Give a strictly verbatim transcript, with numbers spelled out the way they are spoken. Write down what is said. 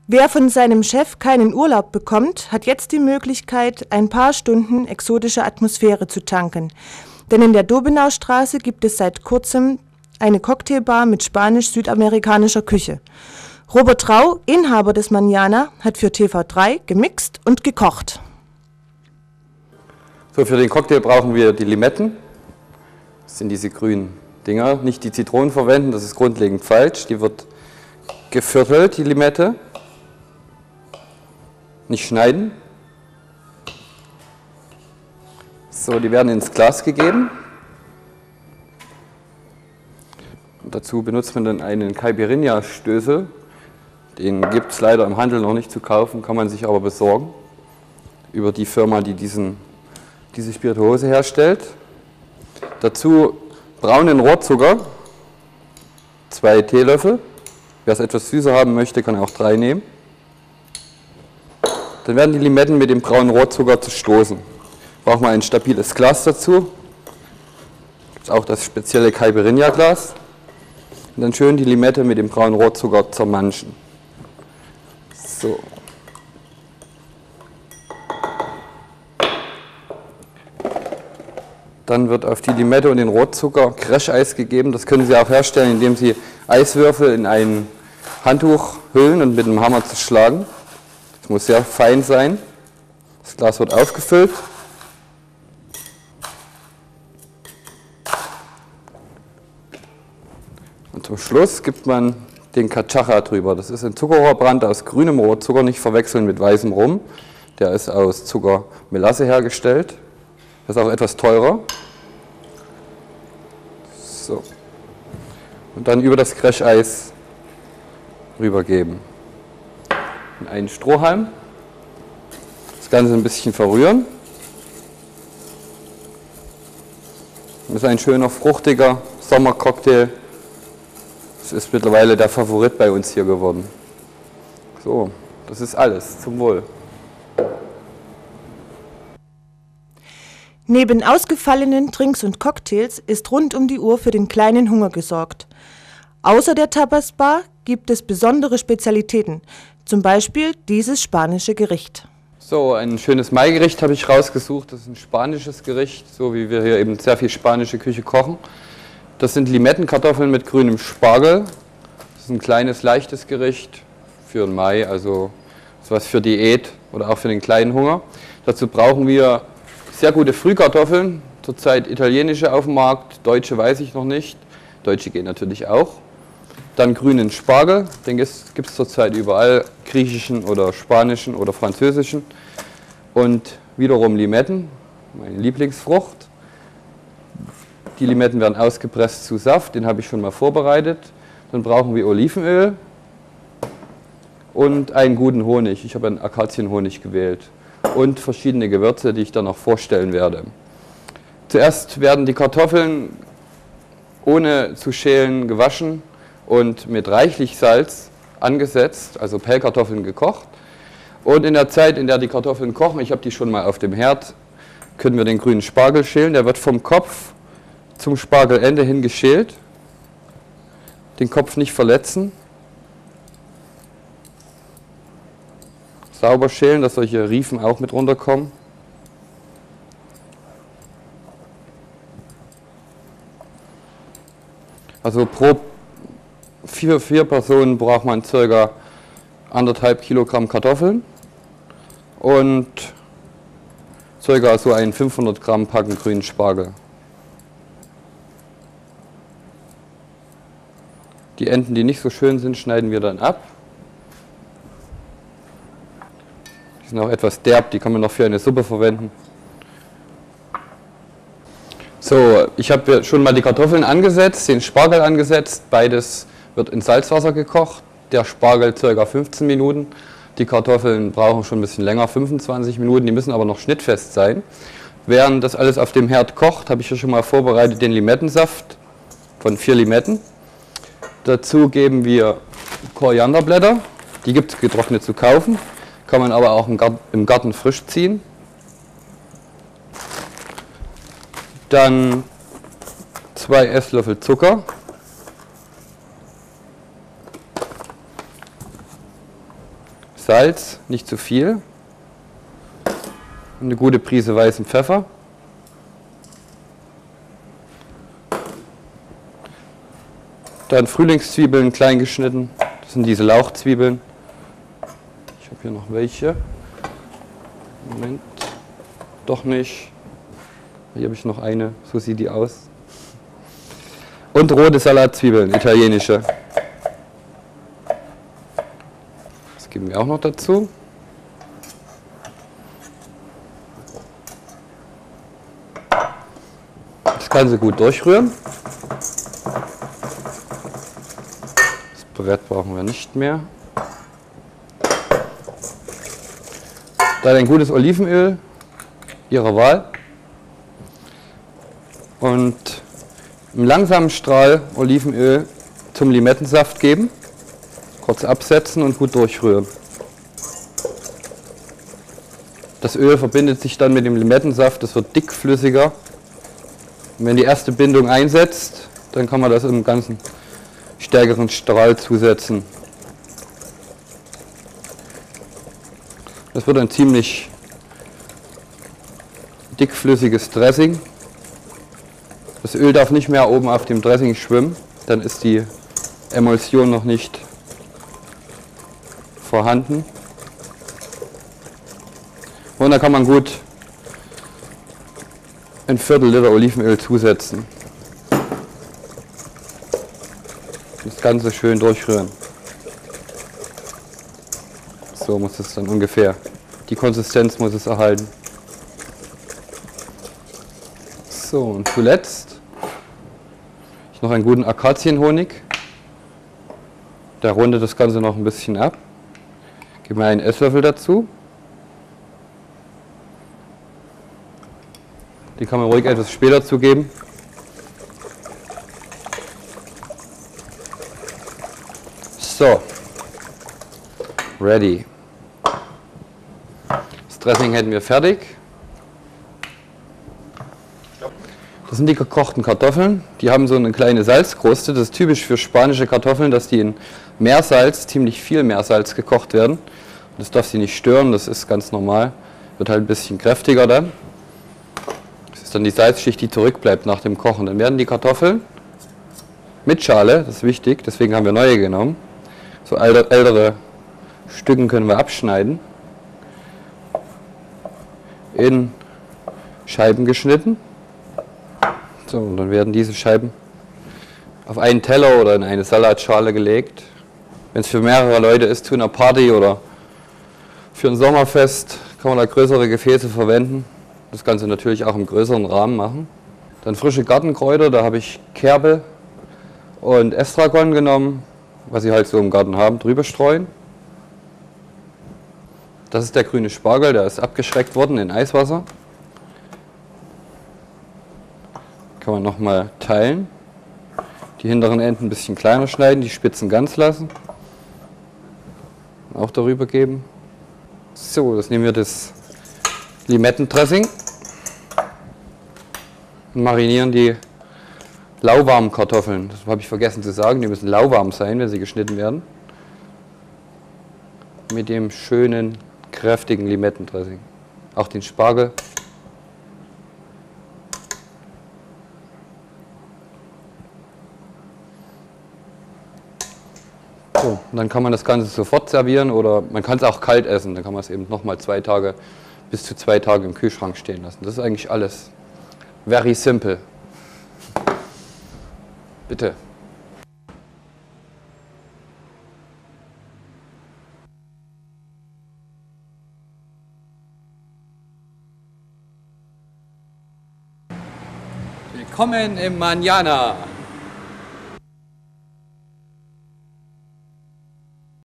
Wer von seinem Chef keinen Urlaub bekommt, hat jetzt die Möglichkeit, ein paar Stunden exotische Atmosphäre zu tanken. Denn in der Dobenaustraße gibt es seit kurzem eine Cocktailbar mit spanisch-südamerikanischer Küche. Robert Rau, Inhaber des Manana, hat für T V drei gemixt und gekocht. So, für den Cocktail brauchen wir die Limetten. Das sind diese grünen Dinger. Nicht die Zitronen verwenden, das ist grundlegend falsch. Die wird geviertelt, die Limette. Nicht schneiden. So, die werden ins Glas gegeben. Und dazu benutzt man dann einen Caipirinha-Stößel. Den gibt es leider im Handel noch nicht zu kaufen, kann man sich aber besorgen. Über die Firma, die diesen, diese Spirituose herstellt. Dazu braunen Rohrzucker, zwei Teelöffel. Wer es etwas süßer haben möchte, kann auch drei nehmen. Dann werden die Limetten mit dem braunen Rohrzucker zerstoßen. Braucht man ein stabiles Glas dazu. Gibt es auch das spezielle Caipirinha-Glas. Und dann schön die Limette mit dem braunen Rohrzucker zermanschen. So. Dann wird auf die Limette und den Rohrzucker Crasheis gegeben. Das können Sie auch herstellen, indem Sie Eiswürfel in ein Handtuch hüllen und mit dem Hammer zerschlagen. Das muss sehr fein sein. Das Glas wird aufgefüllt. Und zum Schluss gibt man den Cachaça drüber. Das ist ein Zuckerrohrbrand aus grünem Rohrzucker, nicht verwechseln mit weißem Rum. Der ist aus Zuckermelasse hergestellt. Das ist auch etwas teurer. So. Und dann über das Crasheis rübergeben. In einen Strohhalm. Das Ganze ein bisschen verrühren. Das ist ein schöner, fruchtiger Sommercocktail. Das ist mittlerweile der Favorit bei uns hier geworden. So, das ist alles. Zum Wohl. Neben ausgefallenen Drinks und Cocktails ist rund um die Uhr für den kleinen Hunger gesorgt. Außer der Tapas-Bar gibt es besondere Spezialitäten, zum Beispiel dieses spanische Gericht. So, ein schönes Maigericht habe ich rausgesucht. Das ist ein spanisches Gericht, so wie wir hier eben sehr viel spanische Küche kochen. Das sind Limettenkartoffeln mit grünem Spargel. Das ist ein kleines, leichtes Gericht für den Mai, also was für Diät oder auch für den kleinen Hunger. Dazu brauchen wir sehr gute Frühkartoffeln, zurzeit italienische auf dem Markt, deutsche weiß ich noch nicht. Deutsche gehen natürlich auch. Dann grünen Spargel, den gibt es zurzeit überall, griechischen oder spanischen oder französischen. Und wiederum Limetten, meine Lieblingsfrucht. Die Limetten werden ausgepresst zu Saft, den habe ich schon mal vorbereitet. Dann brauchen wir Olivenöl und einen guten Honig. Ich habe einen Akazienhonig gewählt. Und verschiedene Gewürze, die ich dann noch vorstellen werde. Zuerst werden die Kartoffeln ohne zu schälen gewaschen und mit reichlich Salz angesetzt, also Pellkartoffeln gekocht. Und in der Zeit, in der die Kartoffeln kochen, ich habe die schon mal auf dem Herd, können wir den grünen Spargel schälen. Der wird vom Kopf zum Spargelende hin geschält. Den Kopf nicht verletzen. Sauber schälen, dass solche Riefen auch mit runterkommen. Also pro vier, vier Personen braucht man ca. anderthalb Kilogramm Kartoffeln und ca. so ein fünfhundert Gramm Packen grünen Spargel. Die Enden, die nicht so schön sind, schneiden wir dann ab. Die sind auch etwas derb, die kann man noch für eine Suppe verwenden. So, ich habe schon mal die Kartoffeln angesetzt, den Spargel angesetzt. Beides wird in Salzwasser gekocht. Der Spargel ca. fünfzehn Minuten. Die Kartoffeln brauchen schon ein bisschen länger, fünfundzwanzig Minuten. Die müssen aber noch schnittfest sein. Während das alles auf dem Herd kocht, habe ich hier schon mal vorbereitet den Limettensaft von vier Limetten. Dazu geben wir Korianderblätter. Die gibt es getrocknet zu kaufen. Kann man aber auch im Garten frisch ziehen. Dann zwei Esslöffel Zucker. Salz, nicht zu viel. Und eine gute Prise weißen Pfeffer. Dann Frühlingszwiebeln klein geschnitten. Das sind diese Lauchzwiebeln. Ich habe hier noch welche. Moment. Doch nicht. Hier habe ich noch eine. So sieht die aus. Und rote Salatzwiebeln, italienische. Das geben wir auch noch dazu. Das Ganze gut durchrühren. Das Brett brauchen wir nicht mehr. Dann ein gutes Olivenöl Ihrer Wahl. Und im langsamen Strahl Olivenöl zum Limettensaft geben. Kurz absetzen und gut durchrühren. Das Öl verbindet sich dann mit dem Limettensaft, das wird dickflüssiger. Und wenn die erste Bindung einsetzt, dann kann man das im ganzen stärkeren Strahl zusetzen. Das wird ein ziemlich dickflüssiges Dressing. Das Öl darf nicht mehr oben auf dem Dressing schwimmen, dann ist die Emulsion noch nicht vorhanden. Und da kann man gut ein Viertel Liter Olivenöl zusetzen. Das Ganze schön durchrühren. So muss es dann ungefähr. Die Konsistenz muss es erhalten. So, und zuletzt noch einen guten Akazienhonig. Der rundet das Ganze noch ein bisschen ab. Geben wir einen Esslöffel dazu. Die kann man ruhig etwas später zugeben. So, ready. Das Dressing hätten wir fertig. Das sind die gekochten Kartoffeln. Die haben so eine kleine Salzkruste. Das ist typisch für spanische Kartoffeln, dass die in Meersalz, ziemlich viel Meersalz gekocht werden. Das darf sie nicht stören, das ist ganz normal. Wird halt ein bisschen kräftiger dann. Das ist dann die Salzschicht, die zurückbleibt nach dem Kochen. Dann werden die Kartoffeln mit Schale, das ist wichtig, deswegen haben wir neue genommen. So ältere Stücken können wir abschneiden. In Scheiben geschnitten. So, und dann werden diese Scheiben auf einen Teller oder in eine Salatschale gelegt. Wenn es für mehrere Leute ist, zu einer Party oder für ein Sommerfest, kann man da größere Gefäße verwenden. Das Ganze natürlich auch im größeren Rahmen machen. Dann frische Gartenkräuter, da habe ich Kerbel und Estragon genommen, was Sie halt so im Garten haben, drüber streuen. Das ist der grüne Spargel, der ist abgeschreckt worden in Eiswasser. Kann man nochmal teilen. Die hinteren Enden ein bisschen kleiner schneiden, die Spitzen ganz lassen. Auch darüber geben. So, das nehmen wir das Limettendressing. Und marinieren die lauwarmen Kartoffeln. Das habe ich vergessen zu sagen, die müssen lauwarm sein, wenn sie geschnitten werden. Mit dem schönen, kräftigen Limettendressing. Auch den Spargel. So, und dann kann man das Ganze sofort servieren oder man kann es auch kalt essen. Dann kann man es eben nochmal zwei Tage, bis zu zwei Tage im Kühlschrank stehen lassen. Das ist eigentlich alles. Very simple. Bitte. Willkommen im Mañana.